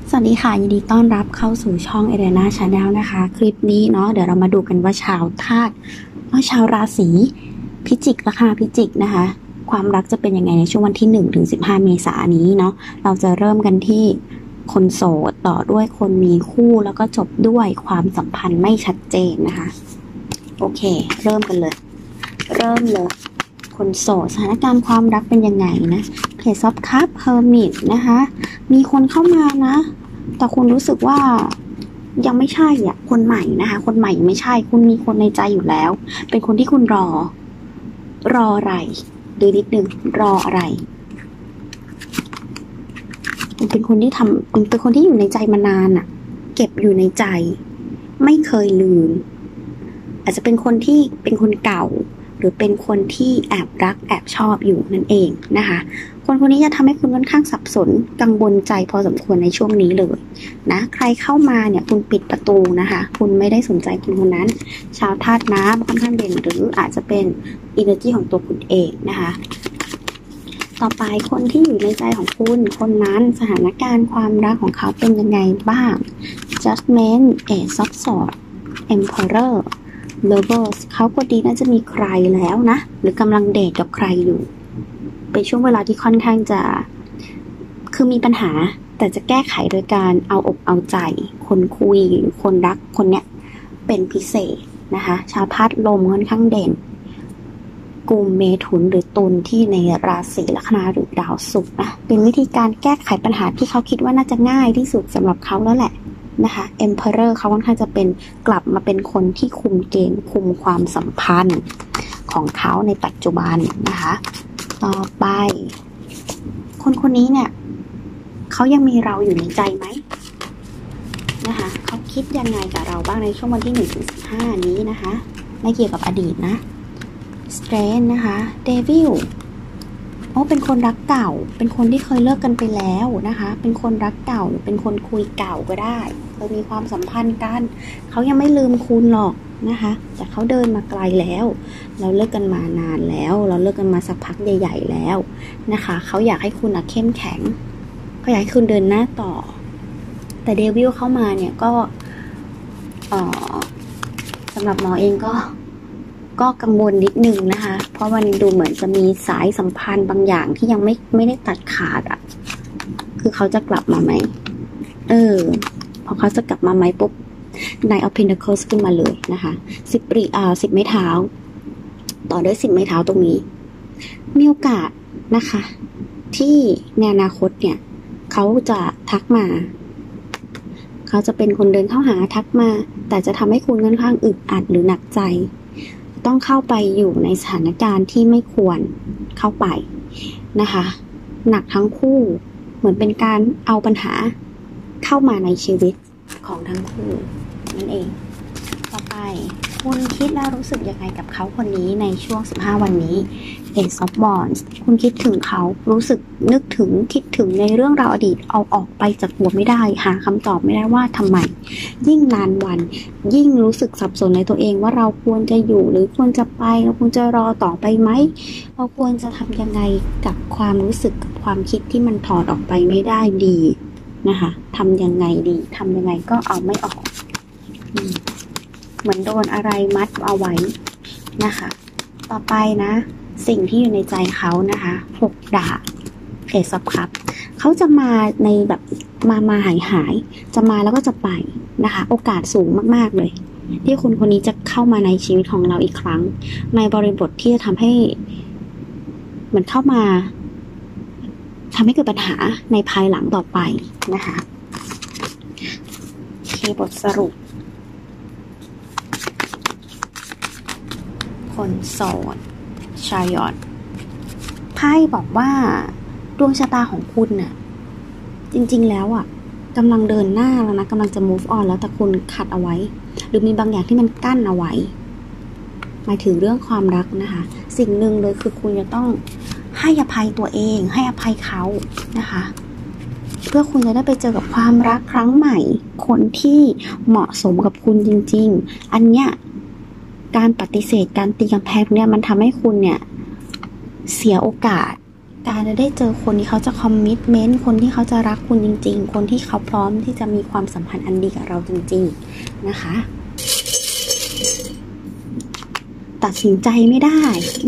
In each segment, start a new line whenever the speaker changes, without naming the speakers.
สวัสดีค่ะยินดีต้อนรับเข้าสู่ช่อง Elena Channel นะคะคลิปนี้เนาะเดี๋ยวเรามาดูกันว่าชาวธาตุชาวราศีพิจิกนะคะพิจิกนะคะความรักจะเป็นยังไงในช่วงวันที่1 ถึง 15 เมษายนนี้เนาะเราจะเริ่มกันที่คนโสดต่อด้วยคนมีคู่แล้วก็จบด้วยความสัมพันธ์ไม่ชัดเจนนะคะโอเคเริ่มกันเลยคนโสดสถานการณ์ความรักเป็นยังไงนะเพจซอฟคัพเฮอร์มิตนะคะมีคนเข้ามานะแต่คุณรู้สึกว่ายังไม่ใช่อ่ะคนใหม่นะคะคนใหม่ไม่ใช่คุณมีคนในใจอยู่แล้วเป็นคนที่คุณรออะไรดูนิดนึงรออะไรเป็นคนที่เป็นคนที่อยู่ในใจมานานอ่ะเก็บอยู่ในใจไม่เคยลืมอาจจะเป็นคนที่เป็นคนเก่าหรือเป็นคนที่แอบรักแอบชอบอยู่นั่นเองนะคะคนนี้จะทำให้คุณค่อนข้างสับสนกังวลใจพอสมควรในช่วงนี้เลยนะใครเข้ามาเนี่ยคุณปิดประตูนะคะคุณไม่ได้สนใจคนนั้นชาวธาตุน้ำค่อนข้างเด่นหรืออาจจะเป็น energy ของตัวคุณเองนะคะต่อไปคนที่อยู่ในใจของคุณคนนั้นสถานการณ์ความรักของเขาเป็นยังไงบ้าง Judgment Ace of Swords Emperor Lovers เขาก็ดีน่าจะมีใครแล้วนะหรือกำลังเดทกับใครอยู่เป็นช่วงเวลาที่ค่อนข้างจะคือมีปัญหาแต่จะแก้ไขโดยการเอาอกเอาใจคนคุยหรือคนรักคนเนี้ยเป็นพิเศษนะคะชาวธาตุลมค่อนข้างเด่นกุมเมถุนหรือตุลที่ในราศีลัคนาหรือดาวศุกร์นะเป็นวิธีการแก้ไขปัญหาที่เขาคิดว่าน่าจะง่ายที่สุดสำหรับเขาแล้วแหละนะคะ Emperor เขาค่อนข้างจะเป็นกลับมาเป็นคนที่คุมเกมคุมความสัมพันธ์ของเขาในปัจจุบันนะคะต่อไปคนนี้เนี่ยเขายังมีเราอยู่ในใจไหมนะคะเขาคิดยังไงกับเราบ้างในช่วงวันที่1 ถึง 15นี้นะคะไม่เกี่ยวกับอดีตนะ Strength นะคะ Devilเป็นคนรักเก่าเป็นคนที่เคยเลิกกันไปแล้วนะคะเป็นคนรักเก่าหรือเป็นคนคุยเก่าก็ได้เคยมีความสัมพันธ์กันเขายังไม่ลืมคุณหรอกนะคะแต่เขาเดินมาไกลแล้วเราเลิกกันมานานแล้วเราเลิกกันมาสักพักใหญ่ๆแล้วนะคะเขาอยากให้คุณเข้มแข็งเขาอยากให้คุณเดินหน้าต่อแต่เดวิลเข้ามาเนี่ยก็สำหรับหมอเองก็กังวลนิดนึงนะคะเพราะมันดูเหมือนจะมีสายสัมพันธ์บางอย่างที่ยังไม่ได้ตัดขาดอ่ะคือเขาจะกลับมาไหมพอเขาจะกลับมาไหมปุ๊บKnight of Pentacles ขึ้นมาเลยนะคะ10 ไม้เท้าต่อด้วย10 ไม้เท้าตรงนี้มีโอกาสนะคะที่ในอนาคตเนี่ยเขาจะทักมาเขาจะเป็นคนเดินเข้าหาทักมาแต่จะทำให้คุณค่อนข้างอึดอัดหรือหนักใจต้องเข้าไปอยู่ในสถานการณ์ที่ไม่ควรเข้าไปนะคะหนักทั้งคู่เหมือนเป็นการเอาปัญหาเข้ามาในชีวิตของทั้งคู่นั่นเองต่อไปคุณคิดและรู้สึกยังไงกับเขาคนนี้ในช่วง15วันนี้ Ace of Wands คุณคิดถึงเขารู้สึกนึกถึงคิดถึงในเรื่องราวอดีตเอาออกไปจากหัวไม่ได้หาคำตอบไม่ได้ว่าทำไมยิ่งนานวันยิ่งรู้สึกสับสนในตัวเองว่าเราควรจะอยู่หรือควรจะไปเราควรจะรอต่อไปไหมเราควรจะทำยังไงกับความรู้สึกกับความคิดที่มันถอดออกไปไม่ได้ดีนะคะทำยังไงดีทำยังไงก็เอาไม่ออกเหมือนโดนอะไรมัดเอาไว้นะคะต่อไปนะสิ่งที่อยู่ในใจเขานะคะ6 ดาบ Ace of Cups เขาจะมาในแบบมาหายจะมาแล้วก็จะไปนะคะโอกาสสูงมากๆเลยที่คนนี้จะเข้ามาในชีวิตของเราอีกครั้งในบริบทที่จะทำให้เหมือนเข้ามาทำให้เกิดปัญหาในภายหลังต่อไปนะคะบทสรุปคนโสดชายอดไพ่บอกว่าดวงชะตาของคุณน่ะจริงๆแล้วอ่ะกำลังเดินหน้าแล้วนะกำลังจะ move on แล้วแต่คุณขัดเอาไว้หรือมีบางอย่างที่มันกั้นเอาไว้หมายถึงเรื่องความรักนะคะสิ่งหนึ่งเลยคือคุณจะต้องให้อภัยตัวเองให้อภัยเขานะคะเพื่อคุณจะได้ไปเจอกับความรักครั้งใหม่คนที่เหมาะสมกับคุณจริงๆอันเนี้ยการปฏิเสธการตีกำแพงเนี่ยมันทำให้คุณเนี่ยเสียโอกาสการจะได้เจอคนที่เขาจะคอมมิตเมนต์คนที่เขาจะรักคุณจริงๆคนที่เขาพร้อมที่จะมีความสัมพันธ์อันดีกับเราจริงๆนะคะตัดสินใจไม่ได้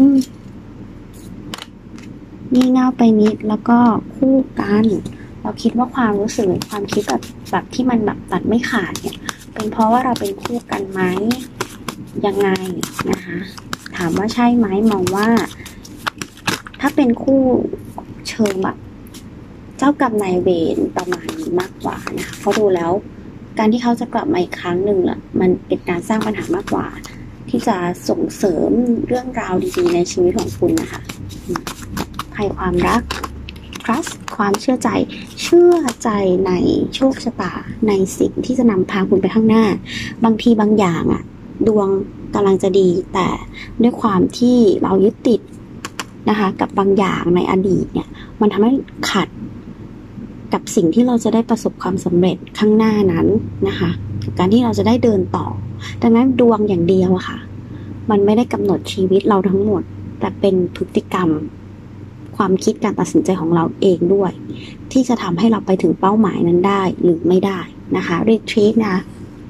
งี่เง่าไปนิดแล้วก็คู่กันเราคิดว่าความรู้สึกหรือความคิดแบบที่มันแบบตัดไม่ขาดเนี่ยเป็นเพราะว่าเราเป็นคู่กันไหมยังไงนะคะถามว่าใช่ไหมมองว่าถ้าเป็นคู่เชิงแบบเจ้ากรรมนายเวรประมาณนี้มากกว่านะคะเขาดูแล้วการที่เขาจะกลับมาอีกครั้งหนึ่งล่ะมันเป็นการสร้างปัญหามากกว่าที่จะส่งเสริมเรื่องราวดีๆในชีวิตของคุณนะคะให้ความรัก trust ความเชื่อใจในโชคชะตาในสิ่งที่จะนำพาคุณไปข้างหน้าบางทีบางอย่างอะดวงกำลังจะดีแต่ด้วยความที่เรายึดติดนะคะกับบางอย่างในอดีตเนี่ยมันทำให้ขัดกับสิ่งที่เราจะได้ประสบความสำเร็จข้างหน้านั้นนะคะการที่เราจะได้เดินต่อดังนั้นดวงอย่างเดียวอะค่ะมันไม่ได้กำหนดชีวิตเราทั้งหมดแต่เป็นพฤติกรรมความคิดการตัดสินใจของเราเองด้วยที่จะทำให้เราไปถึงเป้าหมายนั้นได้หรือไม่ได้นะคะรีทรีตนะ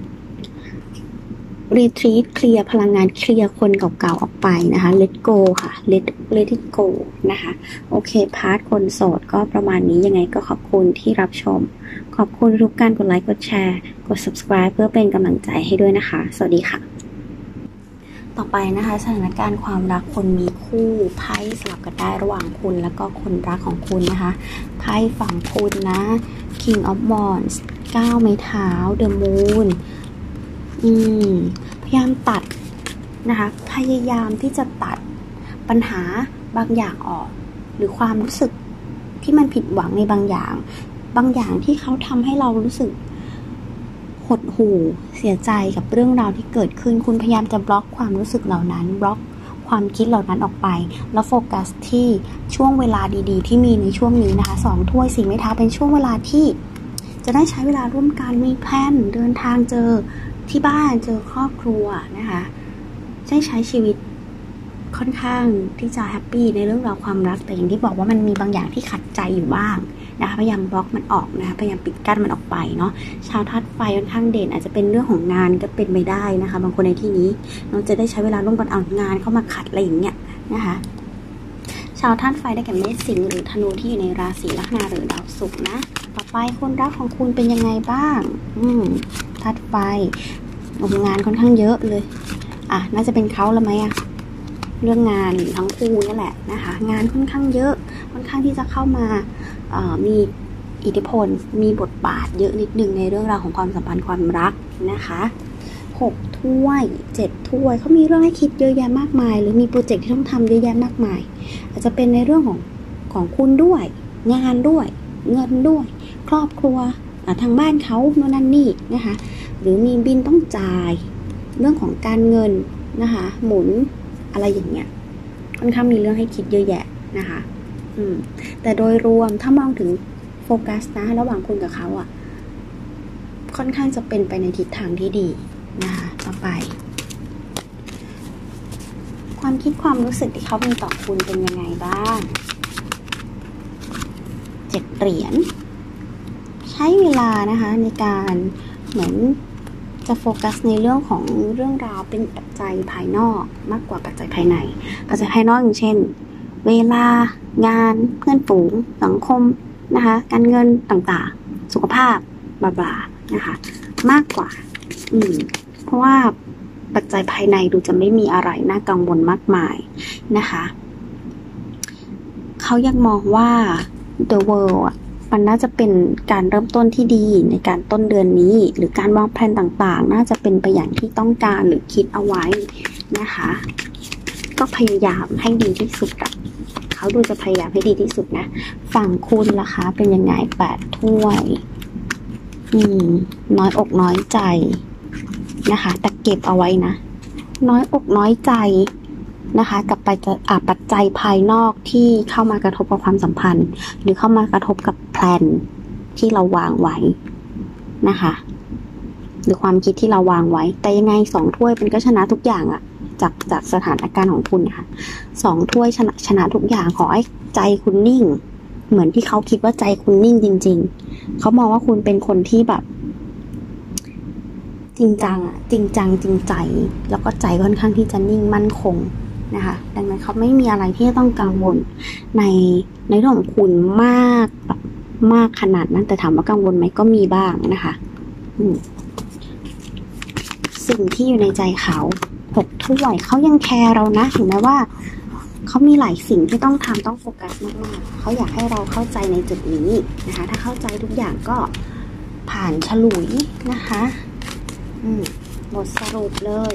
รีทรีตเคลียร์พลังงานเคลียร์คนเก่าๆออกไปนะคะ let go ค่ะ let it go นะคะโอเคพาร์ทคนโสดก็ประมาณนี้ยังไงก็ขอบคุณที่รับชมขอบคุณทุกการกดไลค์กดแชร์กด subscribe เพื่อเป็นกำลังใจให้ด้วยนะคะสวัสดีค่ะต่อไปนะคะสถานการณ์ความรักคนมีคู่ไพ่สลับกันได้ระหว่างคุณแล้วก็คนรักของคุณนะคะไพ่ฝั่งคุณนะ King of Wands 9 ไม้เท้า The Moon พยายามตัดนะคะพยายามที่จะตัดปัญหาบางอย่างออกหรือความรู้สึกที่มันผิดหวังในบางอย่างที่เขาทำให้เรารู้สึกหดหู่เสียใจกับเรื่องราวที่เกิดขึ้นคุณพยายามจะบล็อกความรู้สึกเหล่านั้นบล็อกความคิดเหล่านั้นออกไปแล้วโฟกัสที่ช่วงเวลาดีๆที่มีในช่วงนี้นะคะ2 ถ้วย4 ไม้เท้าเป็นช่วงเวลาที่จะได้ใช้เวลาร่วมกันมีแพลนเดินทางเจอที่บ้านเจอครอบครัวนะคะได้ใช้ชีวิตค่อนข้างที่จะแฮปปี้ในเรื่องราวความรักแต่อย่างที่บอกว่ามันมีบางอย่างที่ขัดใจอยู่บ้างนะคะพยายามบล็อกมันออกนะคะพยายามปิดกั้นมันออกไปเนาะชาวธาตุไฟค่อนข้างเด่นอาจจะเป็นเรื่องของงานก็เป็นไปได้นะคะบางคนในที่นี้เราจะได้ใช้เวลาร่วมกันเอางานเข้ามาขัดอะไรอย่างเงี้ยนะคะชาวธาตุไฟได้แก่เมษสิงห์หรือธนูที่อยู่ในราศีลัคนาหรือดาวศุกร์นะต่อไปคนรักของคุณเป็นยังไงบ้างธาตุไฟงานค่อนข้างเยอะเลยน่าจะเป็นเขาแล้วไหมเรื่องงานทั้งคู่นั่นแหละนะคะงานค่อนข้างเยอะค่อนข้างที่จะเข้ามามีอิทธิพลมีบทบาทเยอะนิดนึงในเรื่องราวของความสัมพันธ์ความรักนะคะ6 ถ้วย7 ถ้วยเขามีเรื่องให้คิดเยอะแยะมากมายหรือมีโปรเจกต์ที่ต้องทำเยอะแยะมากมายอาจจะเป็นในเรื่องของคุณด้วยงานด้วยเงินด้วยครอบครัวทางบ้านเขาโน่นนั่นนี่นะคะหรือมีบินต้องจ่ายเรื่องของการเงินนะคะหมุนอะไรอย่างเงี้ยค่อนข้างมีเรื่องให้คิดเยอะแยะนะคะแต่โดยรวมถ้ามองถึงโฟกัสนะระหว่างคุณกับเขาค่อนข้างจะเป็นไปในทิศทางที่ดีนะคะต่อไปความคิดความรู้สึกที่เขามีต่อคุณเป็นยังไงบ้าง7 เหรียญใช้เวลานะคะในการเหมือนจะโฟกัสในเรื่องราวเป็นปัจจัยภายนอกมากกว่าปัจจัยภายในปัจจัยภายนอกอย่างเช่นเวลางานเพื่อนฝูงสังคมนะคะการเงินต่างๆสุขภาพบลาๆนะคะมากกว่าเพราะว่าปัจจัยภายในดูจะไม่มีอะไรน่ากังวลมากมายนะคะเขายังมองว่า the world มันน่าจะเป็นการเริ่มต้นที่ดีในการต้นเดือนนี้หรือการวางแผนต่างๆน่าจะเป็นไปอย่างที่ต้องการหรือคิดเอาไว้นะคะก็พยายามให้ดีที่สุดเขาดูจะพยายามให้ดีที่สุดนะฝั่งคุณล่ะคะเป็นยังไง8 ถ้วยน้อยอกน้อยใจนะคะแต่เก็บเอาไว้นะน้อยอกน้อยใจนะคะกับปัจจัยภายนอกที่เข้ามากระทบกับความสัมพันธ์หรือเข้ามากระทบกับแพลนที่เราวางไว้นะคะหรือความคิดที่เราวางไว้แต่ยังไง2 ถ้วยมันก็ชนะทุกอย่างจากสถานการณ์ของคุณนะคะ2 ถ้วยชนะทุกอย่างขอให้ใจคุณนิ่งเหมือนที่เขาคิดว่าใจคุณนิ่งจริงๆเขามองว่าคุณเป็นคนที่แบบจริงจังจริงใจแล้วก็ใจค่อนข้างที่จะนิ่งมั่นคงนะคะดังนั้นเขาไม่มีอะไรที่จะต้องกังวลในเรื่องของคุณมากแบบมากขนาดนั้นแต่ถามว่ากังวลไหมก็มีบ้างนะคะสิ่งที่อยู่ในใจเขา6 ถ้วยเขายังแคร์เรานะถึงแม้ว่าเขามีหลายสิ่งที่ต้องทำต้องโฟกัสมากๆเขาอยากให้เราเข้าใจในจุดนี้นะคะถ้าเข้าใจทุกอย่างก็ผ่านฉลุยนะคะบทสรุปเลย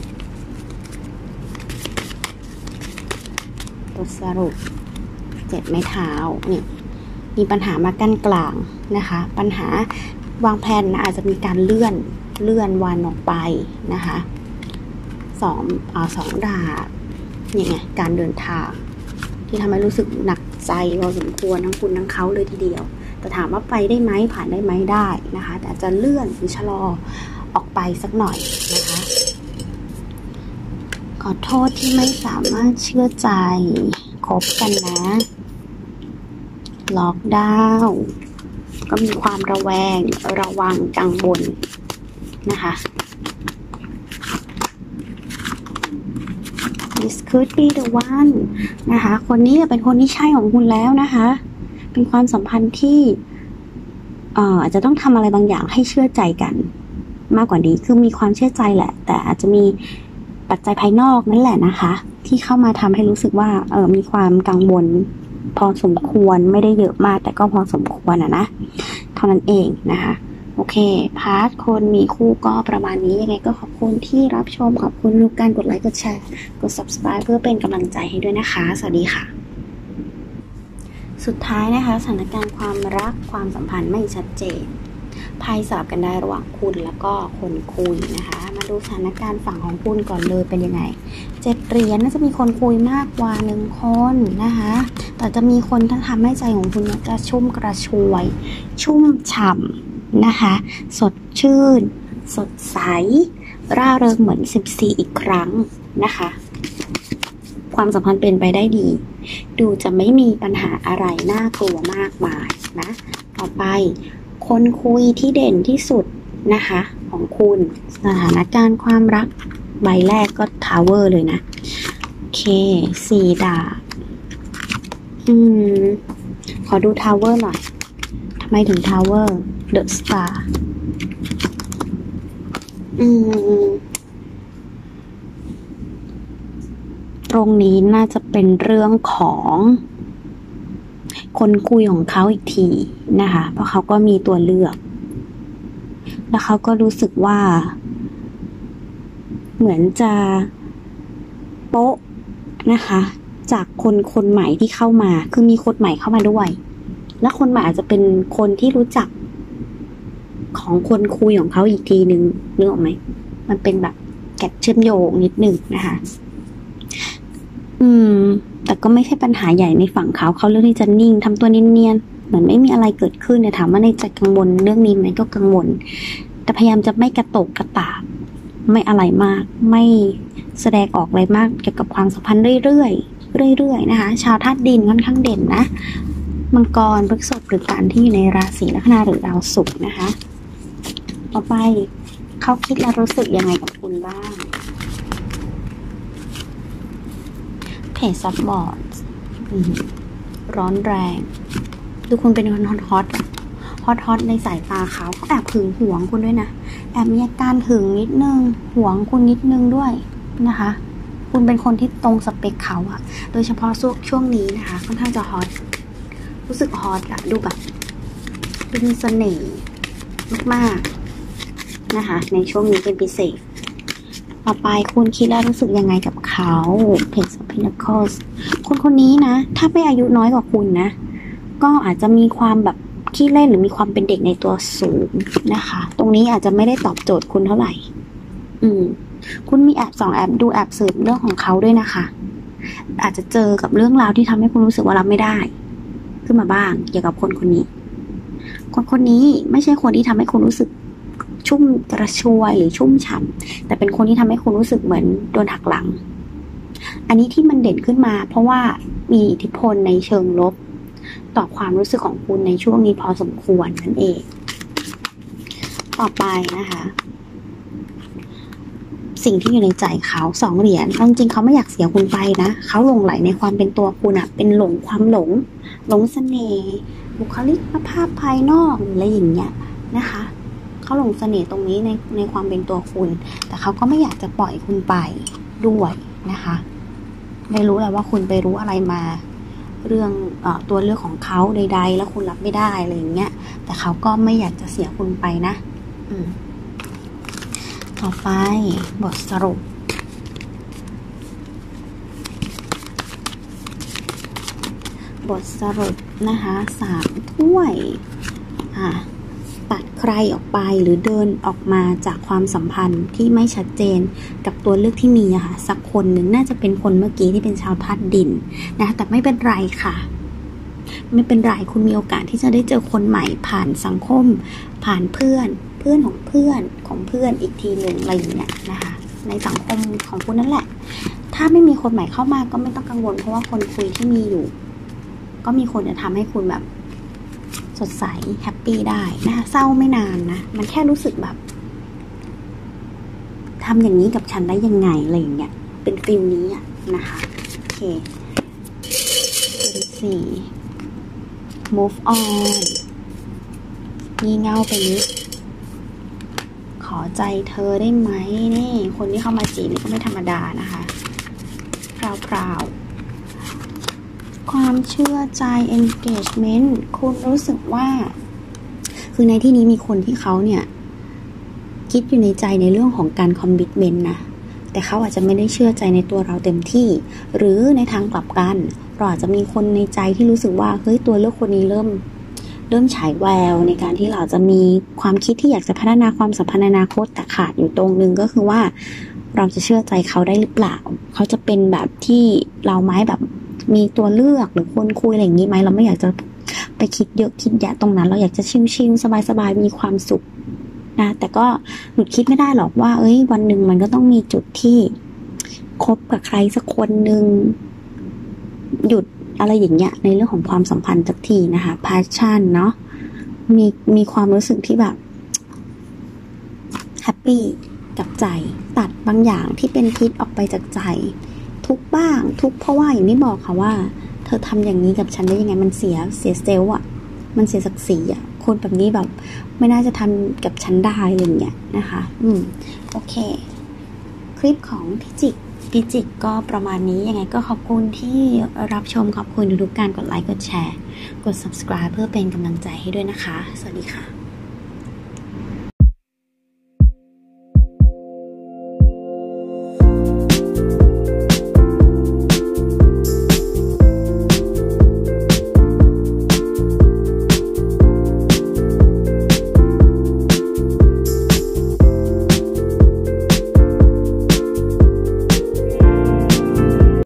บทสรุป7 ไม้เท้าเนี่ยมีปัญหามากั้นกลางนะคะปัญหาวางแผนอาจจะมีการเลื่อนวันออกไปนะคะ2 ดาบนี่ไงการเดินทางที่ทำให้รู้สึกหนักใจพอสมควรทั้งคุณทั้งเขาเลยทีเดียวแต่ถามว่าไปได้ไหมผ่านได้ไหมได้นะคะแต่จะเลื่อนหรือชะลอออกไปสักหน่อยนะคะขอโทษที่ไม่สามารถเชื่อใจคบกันนะล็อกดาวน์ก็มีความระแวงระวังกังวลนะคะ This could be the one นะคะคนนี้เป็นคนที่ใช่ของคุณแล้วนะคะเป็นความสัมพันธ์ที่อาจจะต้องทำอะไรบางอย่างให้เชื่อใจกันมากกว่านี้คือมีความเชื่อใจแหละแต่อาจจะมีปัจจัยภายนอกนั่นแหละนะคะที่เข้ามาทำให้รู้สึกว่ามีความกังวลพอสมควรไม่ได้เยอะมากแต่ก็พอสมควรนะเท่านั้นเองนะคะโอเคพาร์ทคนมีคู่ก็ประมาณนี้ยังไงก็ขอบคุณที่รับชมขอบคุณทุกการกดไลค์กดแชร์กด subscribe เพื่อเป็นกำลังใจให้ด้วยนะคะสวัสดีค่ะสุดท้ายนะคะสถานการณ์ความรักความสัมพันธ์ไม่ชัดเจนไพ่สลับกันได้ระหว่างคุณแล้วก็คนคุยนะคะมาดูสถานการณ์ฝั่งของคุณก่อนเลยเป็นยังไง7 เหรียญน่าจะมีคนคุยมากกว่า1 คนนะคะแต่จะมีคนที่ทำให้ใจของคุณกระชุ่มกระชวยชุ่มฉ่ำนะคะสดชื่นสดใสร่าเริงเหมือน14อีกครั้งนะคะความสัมพันธ์เป็นไปได้ดีดูจะไม่มีปัญหาอะไรน่ากลัวมากมายนะต่อไปคนคุยที่เด่นที่สุดนะคะของคุณสถานการณ์ความรักใบแรกก็ทาวเวอร์เลยนะโอเค4 ดาบขอดูทาวเวอร์หน่อยทำไมถึงทาวเวอร์เดอะสตาร์ตรงนี้น่าจะเป็นเรื่องของคนคุยของเขาอีกทีนะคะเพราะเขาก็มีตัวเลือกแล้วเขาก็รู้สึกว่าเหมือนจะโป๊ะนะคะจากคนใหม่ที่เข้ามาคือมีคนใหม่เข้ามาด้วยและคนใหม่อาจจะเป็นคนที่รู้จักของคนคุยของเขาอีกทีนึงนึกออกไหมมันเป็นแบบแกะเชื่อมโยงนิดนึงนะคะแต่ก็ไม่ใช่ปัญหาใหญ่ในฝั่งเขาเลือกที่จะนิ่งทำตัวเนียนๆเหมือนไม่มีอะไรเกิดขึ้นเนี่ยถามว่าในใจกังวลเรื่องนี้ไหมก็กังวลแต่พยายามจะไม่กระตกกระตากไม่อะไรมากไม่แสดงออกอะไรมากเกี่ยวกับความสัมพันธ์เรื่อยๆนะคะชาวธาตุดินค่อนข้างเด่นนะมังกรพฤษภหรือกันที่อยู่ในราศีลัคนาหรือดาวศุกร์นะคะต่อไปเขาคิดและรู้สึกยังไงกับคุณบ้างเพจซับบอร์ดร้อนแรงดูคุณเป็นคนฮอตในสายตาเขาแอบหึงหวงคุณด้วยนะแอบมีอาการหึงนิดนึงหวงคุณนิดนึงด้วยนะคะคุณเป็นคนที่ตรงสเปคเขาอะโดยเฉพาะช่วงนี้นะคะค่อนข้างจะฮอตรู้สึกฮอตอะดูแบบดูมีเสน่ห์มากๆนะคะในช่วงนี้เป็นพิเศษต่อไปคุณคิดแล้วรู้สึกยังไงกับเขาเพจซับพินาเคิลคนนี้นะถ้าไม่อายุน้อยกว่าคุณนะก็อาจจะมีความแบบขี้เล่นหรือมีความเป็นเด็กในตัวสูงนะคะตรงนี้อาจจะไม่ได้ตอบโจทย์คุณเท่าไหร่คุณมีแอบ2 แอบดูแอบสืบเรื่องของเขาด้วยนะคะอาจจะเจอกับเรื่องราวที่ทำให้คุณรู้สึกว่ารับไม่ได้ขึ้นมาบ้างเกี่ยวกับคนนี้ไม่ใช่คนที่ทำให้คุณรู้สึกชุ่มกระชวยหรือชุ่มฉ่ำแต่เป็นคนที่ทำให้คุณรู้สึกเหมือนโดนหักหลังอันนี้ที่มันเด่นขึ้นมาเพราะว่ามีอิทธิพลในเชิงลบต่อความรู้สึกของคุณในช่วงนี้พอสมควรนั่นเองต่อไปนะคะสิ่งที่อยู่ในใจเขา2 เหรียญจริงๆเขาไม่อยากเสียคุณไปนะเขาหลงไหลในความเป็นตัวคุณอะเป็นความหลงเสน่ห์บุคลิกภาพภายนอกอะไรอย่างเงี้ยนะคะเขาหลงเสน่ห์ตรงนี้ในความเป็นตัวคุณแต่เขาก็ไม่อยากจะปล่อยคุณไปด้วยนะคะไม่รู้แหละว่าคุณไปรู้อะไรมาเรื่องตัวเลือกของเขาใดๆแล้วคุณรับไม่ได้อะไรอย่างเงี้ยแต่เขาก็ไม่อยากจะเสียคุณไปนะต่อไปบทสรุปนะคะ3 ถ้วยตัดใครออกไปหรือเดินออกมาจากความสัมพันธ์ที่ไม่ชัดเจนกับตัวเลือกที่มีค่ะสักคนหนึ่งน่าจะเป็นคนเมื่อกี้ที่เป็นชาวธาตุดินนะแต่ไม่เป็นไรค่ะไม่เป็นไรคุณมีโอกาสที่จะได้เจอคนใหม่ผ่านสังคมผ่านเพื่อนของเพื่อนอีกทีหนึ่งอะไรอย่างเงี้ยนะคะในสังคมของคุณนั่นแหละถ้าไม่มีคนใหม่เข้ามาก็ไม่ต้องกังวลเพราะว่าคนคุยที่มีอยู่ก็มีคนจะทำให้คุณแบบสดใสแฮปปี้ได้นะคะเศร้าไม่นานนะมันแค่รู้สึกแบบทำอย่างนี้กับฉันได้ยังไงอะไรอย่างเงี้ยเป็นฟิลนี้อะนะคะโอเค4 move on งี่เง่าไปนิดขอใจเธอได้ไหมนี่คนที่เข้ามาจีบนี่ก็ไม่ธรรมดานะคะพราวความเชื่อใจ engagement คุณรู้สึกว่าคือในที่นี้มีคนที่เขาเนี่ยคิดอยู่ในใจในเรื่องของการ commitment นะแต่เขาอาจจะไม่ได้เชื่อใจในตัวเราเต็มที่หรือในทางกลับกันเราอาจจะมีคนในใจที่รู้สึกว่าเฮ้ยตัวเลือกคนนี้เริ่มฉายแววในการที่เราจะมีความคิดที่อยากจะพัฒนาความสัมพันธ์ในอนาคตแต่ขาดอยู่ตรงนึงก็คือว่าเราจะเชื่อใจเขาได้หรือเปล่าเขาจะเป็นแบบที่เราไหมแบบมีตัวเลือกหรือคนคุยอะไรอย่างนี้ไหมเราไม่อยากจะไปคิดเยอะคิดแยะตรงนั้นเราอยากจะชิลๆสบายๆมีความสุขนะแต่ก็หยุดคิดไม่ได้หรอกว่าวันหนึ่งมันก็ต้องมีจุดที่คบกับใครสักคนหนึ่งหยุดอะไรอย่างเงี้ยในเรื่องของความสัมพันธ์สักทีนะคะ passion เนาะมีความรู้สึกที่แบบแฮปปี้กับใจตัดบางอย่างที่เป็นพิษออกไปจากใจทุกบ้างทุกเพราะว่าอย่างที่บอกค่ะว่าเธอทำอย่างนี้กับฉันได้ยังไงมันเสียเซลล์อ่ะมันเสียศักดิ์ศรีอ่ะคนแบบนี้แบบไม่น่าจะทำกับฉันได้อะไรอย่างเงี้ยนะคะโอเคคลิปของพิจิกก็ประมาณนี้ยังไงก็ขอบคุณที่รับชมขอบคุณทุกการกดไลค์กดแชร์กด subscribe เพื่อเป็นกำลังใจให้ด้วยนะคะสวัสดีค่ะ